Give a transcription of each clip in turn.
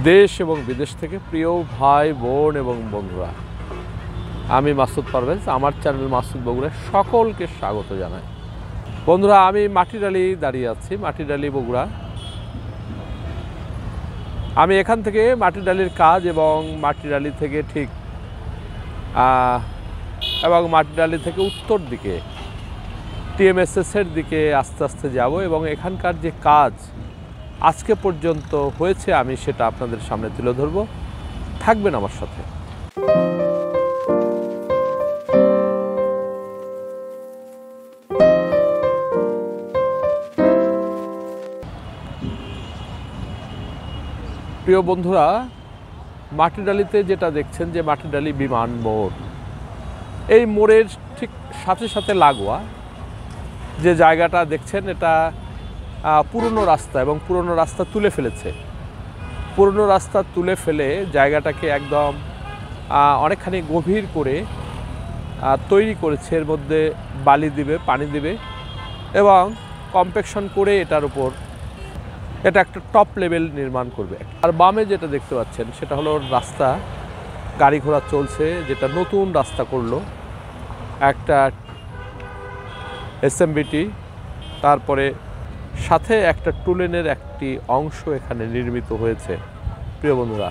দেশ এবং বিদেশ থেকে প্রিয় ভাই বোন এবং বন্ধুরা, আমি মাসুদ পারভেজ, আমার চ্যানেল মাসুদ বগুড়া সকলকে স্বাগত জানাই। বন্ধুরা, আমি মাটিডালি দাঁড়িয়ে আছি, মাটিডালি বগুড়া। আমি এখান থেকে মাটিডালির কাজ এবং মাটিডালি থেকে মাটিডালি থেকে উত্তর দিকে টিএমএসএসের দিকে আস্তে আস্তে যাব এবং এখানকার যে কাজ আজকে পর্যন্ত হয়েছে আমি সেটা আপনাদের সামনে তুলে ধরব। থাকবেন আমার সাথে। প্রিয় বন্ধুরা, মাটিডালিতে যেটা দেখছেন যে মাটিডালি বিমান মোড়, এই মোড়ের ঠিক সাথে সাথে লাগোয়া যে জায়গাটা দেখছেন এটা পুরনো রাস্তা এবং পুরনো রাস্তা তুলে ফেলেছে। পুরনো রাস্তা তুলে ফেলে জায়গাটাকে একদম অনেকখানি গভীর করে তৈরি করেছে। এর মধ্যে বালি দিবে, পানি দিবে এবং কম্প্যাকশন করে এটার উপর এটা একটা টপ লেভেল নির্মাণ করবে। আর বামে যেটা দেখতে পাচ্ছেন সেটা হলো রাস্তা, গাড়ি ঘোড়া চলছে, যেটা নতুন রাস্তা করলো একটা এসএমবিটি। তারপরে সাথে একটা টুলেনের একটি অংশ এখানে নির্মিত হয়েছে। প্রিয় বন্ধুরা,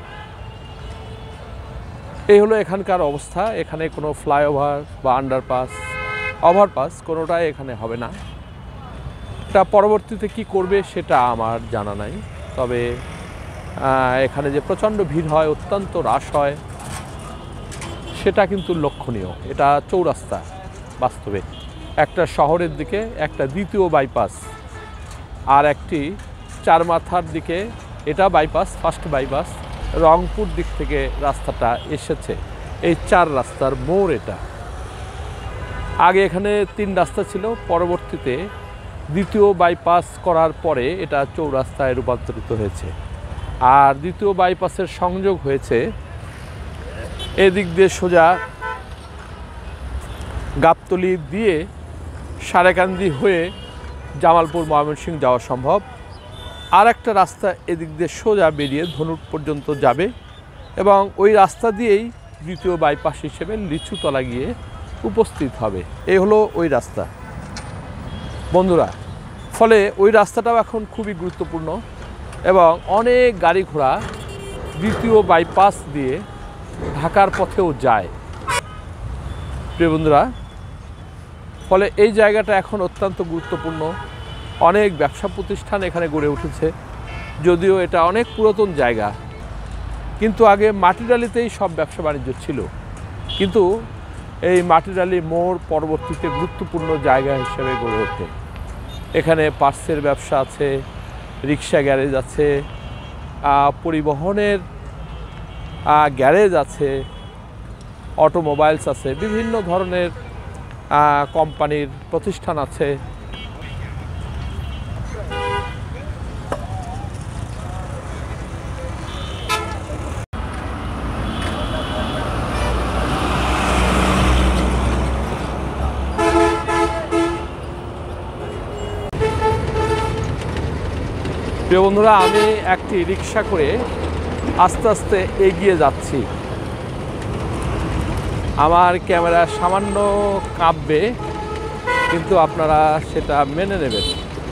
এই হলো এখানকার অবস্থা। এখানে কোনো ফ্লাইওভার বা আন্ডারপাস, ওভারপাস কোনোটাই এখানে হবে না। এটা পরবর্তীতে কি করবে সেটা আমার জানা নাই, তবে এখানে যে প্রচণ্ড ভিড় হয়, অত্যন্ত রাশ হয়, সেটা কিন্তু লক্ষণীয়। এটা চৌরাস্তা, বাস্তবে একটা শহরের দিকে একটা দ্বিতীয় বাইপাস, আর একটি চার মাথার দিকে এটা বাইপাস, ফার্স্ট বাইপাস। রংপুর দিক থেকে রাস্তাটা এসেছে, এই চার রাস্তার মোড় এটা। আগে এখানে তিন রাস্তা ছিল, পরবর্তীতে দ্বিতীয় বাইপাস করার পরে এটা চৌরাস্তায় রূপান্তরিত হয়েছে। আর দ্বিতীয় বাইপাসের সংযোগ হয়েছে এদিক দিয়ে সোজা গাবতলী দিয়ে সারেকান্দি হয়ে জামালপুর ময়মনসিংহ যাওয়া সম্ভব। আর একটা রাস্তা এদিক দিয়ে সোজা বেরিয়ে ধনুট পর্যন্ত যাবে এবং ওই রাস্তা দিয়েই দ্বিতীয় বাইপাস হিসেবে লিচুতলা গিয়ে উপস্থিত হবে। এই হলো ওই রাস্তা বন্ধুরা। ফলে ওই রাস্তাটাও এখন খুবই গুরুত্বপূর্ণ এবং অনেক গাড়ি ঘোড়া দ্বিতীয় বাইপাস দিয়ে ঢাকার পথেও যায়। প্রিয় বন্ধুরা, ফলে এই জায়গাটা এখন অত্যন্ত গুরুত্বপূর্ণ। অনেক ব্যবসা প্রতিষ্ঠান এখানে গড়ে উঠেছে, যদিও এটা অনেক পুরাতন জায়গা, কিন্তু আগে মাটিডালিতেই সব ব্যবসা বাণিজ্য ছিল। কিন্তু এই মাটিডালি মোড় পরবর্তীতে গুরুত্বপূর্ণ জায়গা হিসেবে গড়ে ওঠে। এখানে পার্সের ব্যবসা আছে, রিক্সা গ্যারেজ আছে, পরিবহনের গ্যারেজ আছে, অটোমোবাইলস আছে, বিভিন্ন ধরনের কোম্পানির প্রতিষ্ঠান আছে। প্রিয় বন্ধুরা, আমি একটি রিক্সা করে আস্তে আস্তে এগিয়ে যাচ্ছি। আমার ক্যামেরা সামান্য কাঁপবে, কিন্তু আপনারা সেটা মেনে নেবেন।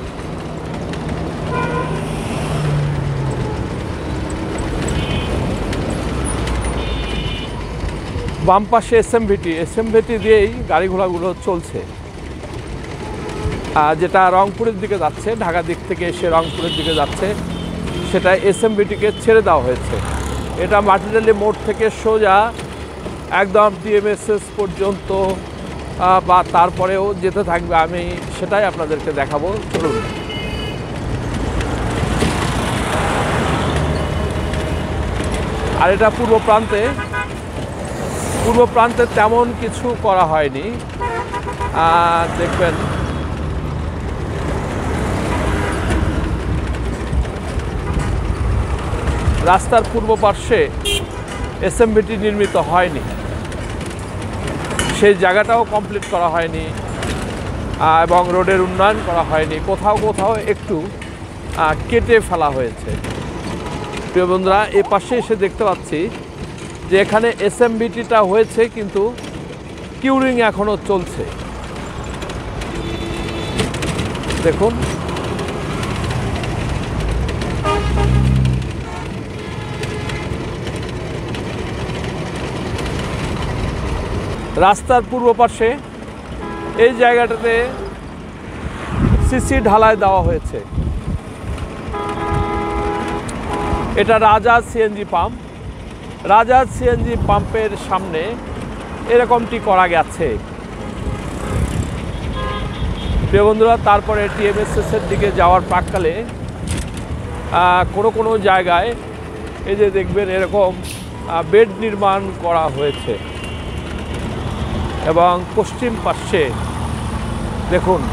বাম পাশে এসএমভিটি দিয়েই গাড়ি ঘোড়াগুলো চলছে, যেটা রংপুরের দিকে যাচ্ছে, ঢাকা দিক থেকে এসে রংপুরের দিকে যাচ্ছে, সেটা এসএমভিটিকে ছেড়ে দেওয়া হয়েছে। এটা মাটিডালি মোড় থেকে সোজা একদম টিএমএসএস পর্যন্ত বা তারপরেও যেতে থাকবে। আমি সেটাই আপনাদেরকে দেখাবো, চলুন। আর এটা পূর্ব প্রান্তে তেমন কিছু করা হয়নি। দেখবেন রাস্তার পূর্ব পার্শ্বে এসএমভিটি নির্মিত হয়নি, সেই জায়গাটাও কমপ্লিট করা হয়নি এবং রোডের উন্নয়ন করা হয়নি। কোথাও কোথাও একটু কেটে ফেলা হয়েছে। প্রিয় বন্ধুরা, এ পাশে এসে দেখতে পাচ্ছি যে এখানে এসএমবিটিটা হয়েছে, কিন্তু কিউরিং এখনও চলছে। দেখুন, রাস্তার পূর্ব পাশে এই জায়গাটাতে সিসি ঢালাই দেওয়া হয়েছে। এটা রাজাজ সিএনজি পাম্প। রাজাজ সিএনজি পাম্পের সামনে এরকমটি করা গেছে। প্রিয় বন্ধুরা, তারপরে টিএমএসএসের দিকে যাওয়ার প্রাককালে কোনো জায়গায় এই যে দেখবেন এরকম বেড নির্মাণ করা হয়েছে, এবং পশ্চিম পাশে দেখুন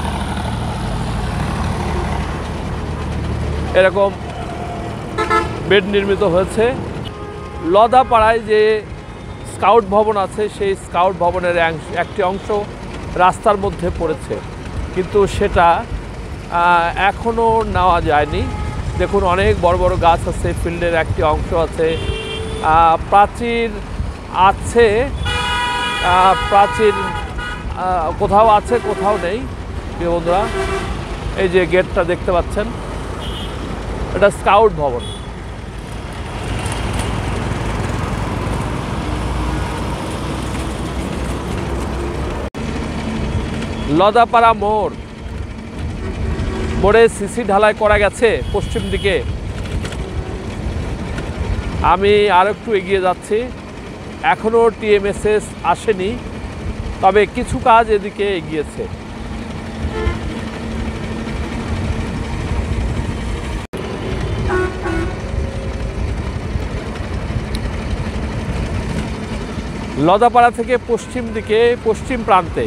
এরকম বেড নির্মিত হয়েছে। লদাপাড়ায় যে স্কাউট ভবন আছে, সেই স্কাউট ভবনের একটি অংশ রাস্তার মধ্যে পড়েছে, কিন্তু সেটা এখনও নেওয়া যায়নি। দেখুন, অনেক বড় বড় গাছ আছে, ফিল্ডের একটি অংশ আছে, প্রাচীর আছে, প্রাচীর কোথাও আছে কোথাও নেই। প্রিয় বন্ধুরা, এই যে গেটটা দেখতে পাচ্ছেন, এটা স্কাউট ভবন। লদাপাড়া মোড়ে সিসি ঢালাই করা গেছে পশ্চিম দিকে। আমি আর একটু এগিয়ে যাচ্ছি, এখনও টিএমএসএস আসেনি, তবে কিছু কাজ এদিকে এগিয়েছে। লদাপাড়া থেকে পশ্চিম দিকে, পশ্চিম প্রান্তে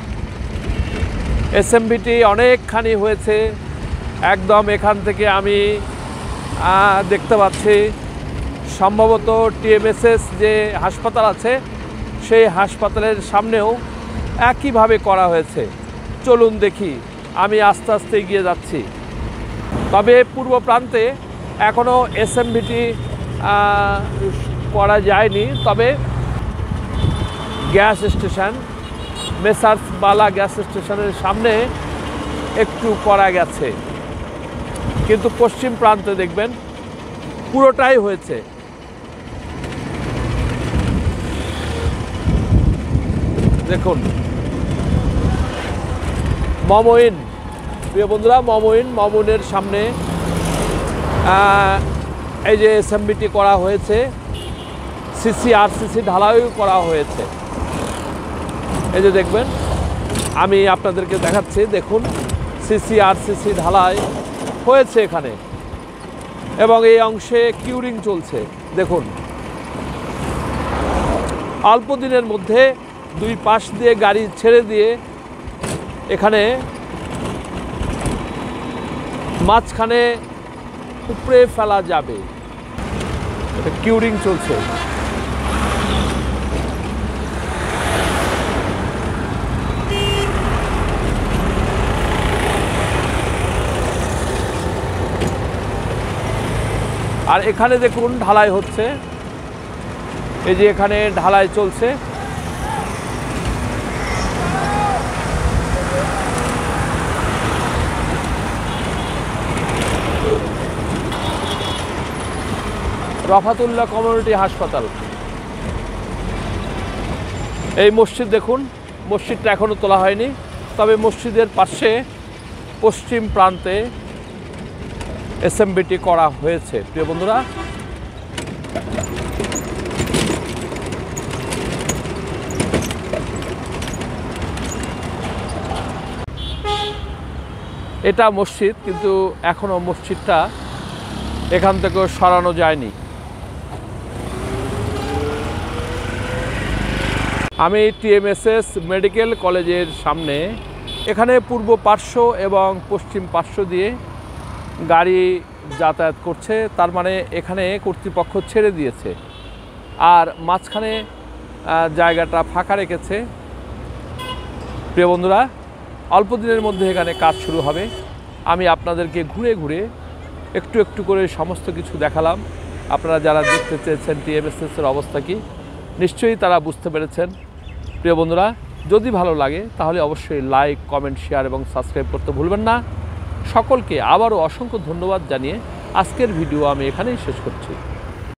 এসএমবিটি অনেকখানি হয়েছে। একদম এখান থেকে আমি দেখতে পাচ্ছি সম্ভবত টিএমএসএস যে হাসপাতাল আছে, সেই হাসপাতালের সামনেও একইভাবে করা হয়েছে। চলুন দেখি, আমি আস্তে আস্তে এগিয়ে যাচ্ছি। তবে পূর্ব প্রান্তে এখনও এসএমবিটি করা যায়নি, তবে gas station, messrs Bala gas স্টেশনের সামনে একটু করা গেছে, কিন্তু পশ্চিম প্রান্তে দেখবেন পুরোটাই হয়েছে। দেখুন, মমইন, প্রিয় বন্ধুরা, মমইনের সামনে এই যে এসএমবিটি করা হয়েছে, সিসি ঢালাইও করা হয়েছে। এই যে দেখবেন, আমি আপনাদেরকে দেখাচ্ছি, দেখুন সিসি ঢালাই হয়েছে এখানে, এবং এই অংশে কিউরিং চলছে। দেখুন, অল্প দিনের মধ্যে দুই পাশ দিয়ে গাড়ি ছেড়ে দিয়ে এখানে মাঝখানে উপড়ে ফেলা যাবে। এটা কিউরিং চলছে। আর এখানে দেখুন ঢালাই হচ্ছে, এই যে এখানে ঢালাই চলছে। রফাতুল্লাহ কমিউনিটি হাসপাতাল। এই মসজিদ দেখুন, মসজিদটা এখনও তোলা হয়নি, তবে মসজিদের পাশে পশ্চিম প্রান্তে এসএমবিটি করা হয়েছে। প্রিয় বন্ধুরা, এটা মসজিদ, কিন্তু এখনও মসজিদটা এখান থেকে সরানো যায়নি। আমি টিএমএসএস মেডিকেল কলেজের সামনে, এখানে পূর্ব পার্শ্ব এবং পশ্চিম পার্শ্ব দিয়ে গাড়ি যাতায়াত করছে, তার মানে এখানে কর্তৃপক্ষ ছেড়ে দিয়েছে, আর মাঝখানে জায়গাটা ফাঁকা রেখেছে। প্রিয় বন্ধুরা, অল্প দিনের মধ্যে এখানে কাজ শুরু হবে। আমি আপনাদেরকে ঘুরে ঘুরে একটু একটু করে সমস্ত কিছু দেখালাম। আপনারা যারা দেখতে চেয়েছেন টিএমএসএসের অবস্থা কী, নিশ্চয়ই তারা বুঝতে পেরেছেন। প্রিয় বন্ধুরা, যদি ভালো লাগে তাহলে অবশ্যই লাইক, কমেন্ট, শেয়ার এবং সাবস্ক্রাইব করতে ভুলবেন না। সকলকে আবারও অসংখ্য ধন্যবাদ জানিয়ে আজকের ভিডিও আমি এখানেই শেষ করছি।